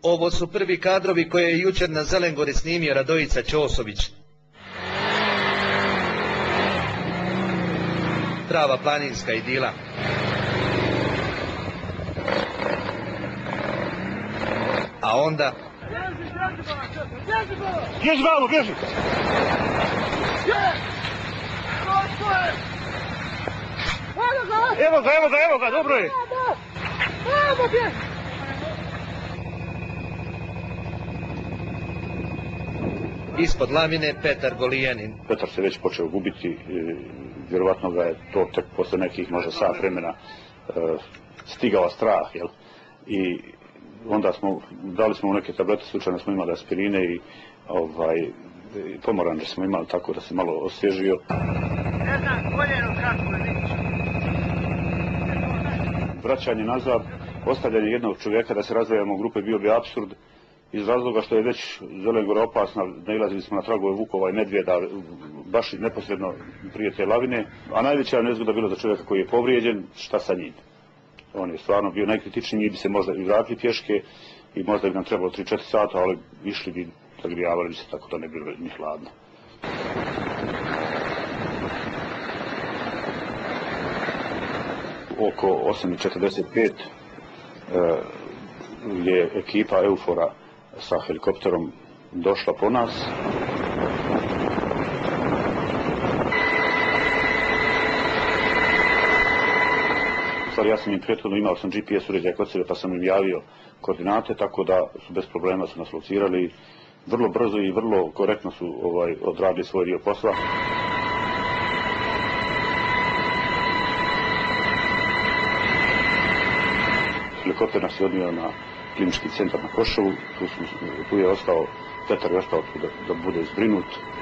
Ovo su prvi kadrovi koje je jučer na Zelengori snimio Radojica Ćosović. Prava planinska idila. A onda... Bježi malo, bježi! Evo ga, dobro je! Ispod lavine Petar Golijanin. Petar se već počeo gubiti, vjerovatno ga je to tek posle nekih možda sat vremena stigao strah, jel? I onda dali smo mu neke tablete, slučajno smo imali aspirine i pomoranđe smo imali tako da se malo osvježio. Ne znam, koljeno kako je vidiš. Vraćanje nazad, ostavljanje jednog čovjeka da se razdvajamo u grupe bio bi apsurd iz razloga što je već Zelengora opasna, nailazili smo na tragove vukova i medvjeda baš neposredno prije te lavine, a najveća nezgoda bila za čovjeka koji je povrijeđen, šta sa njim. On je stvarno bio najkritičniji, mi bi se možda i vratili pješke i možda bi nam trebalo 3-4 sata, ali išli bi, zagrijavali bi se tako da ne bilo ni hladno. Oko 8:45 je ekipa Eufora sa helikopterom došla po nas. Ja sam im prethodno imao sam GPS uređaj kod sebe pa sam im javio koordinate, tako da su bez problema su nas locirali. Vrlo brzo i vrlo korektno su odradili svoj dio posla. Helikopter nas je odnio na klinički centar na Košovu, tu je ostao, Petar je ostao da bude zbrinut.